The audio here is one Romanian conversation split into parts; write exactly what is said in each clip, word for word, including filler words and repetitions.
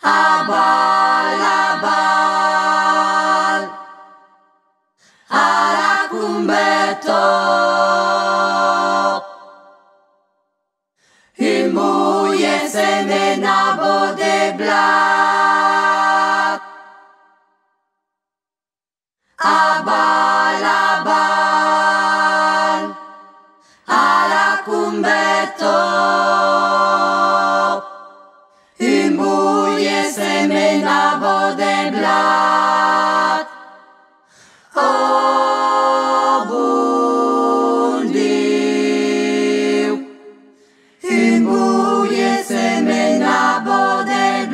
a bal, a bal, alla cumbeto, une mouille se menabo de blat, a bal, a bal, alla cumbeto, une mouille se menabo de blat, oh bon Dieu, une mouille se menabo de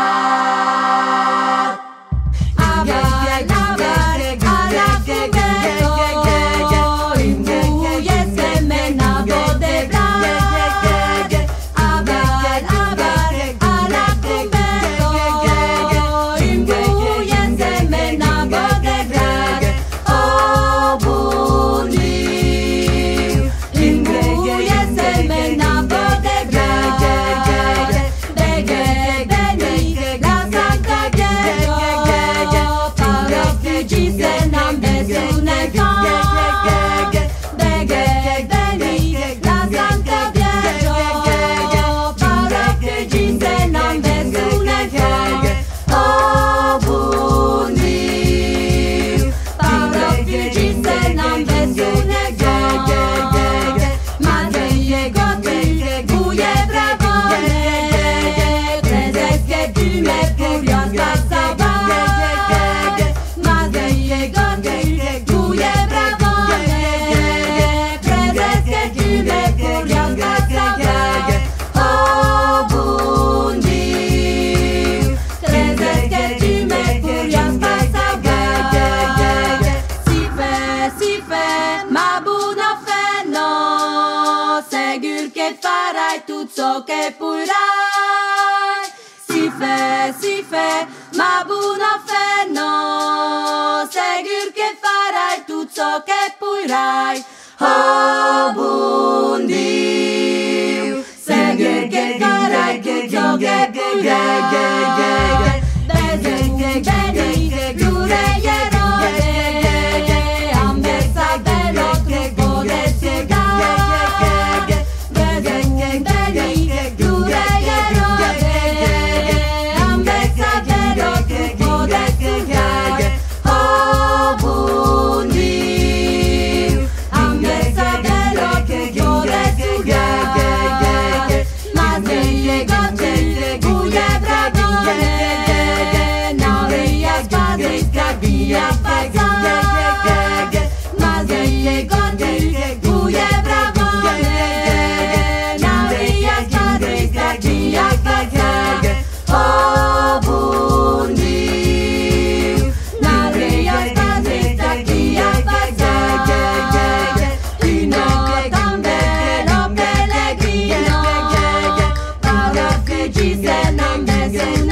blat, a bal, a bal, alla cumbeto, une mouille se menabo de blat, a bal, a bal, alla cumbeto, une mouille se menabo de blat, oh bon Dieu, une mouille se menabo de blat, bege, beni, la santa ghetto, parlo che ci se non besune con, bege, beni, la santa ghetto, parlo che ci se non besune con, oh bon Dieu, parlo che ci se non besune con, ma che gote, guje bravone, tedesche piume furiosa sabone, ma che gote, guje bravone, tedesche piume furiosa sabone, oh bon Dieu, tedesche piume furiosa sabone, si fait, si fait, ma buona fenno, segur che farai tutto ciò che purai, si fait, si fait, ma buona fenno, segur che farai tutto ciò che purai, oh bon Dieu, segur che farai tutto ciò che purai, bene, bene, giure erode, ambessa bello che vuole spiegare, bene, bene, giure erode, ambessa bello che vuole spiegare, oh bon Dieu, ambessa bello che vuole spiegare, ma se gote, guje bravone, nauria spadre scabia pagare, ma se gote, guje bravone, nauria spadre scabia pagare, oh bon Dieu, nauria spadre scabia pagare, une gambello pellegrino, parlo che ci se non besune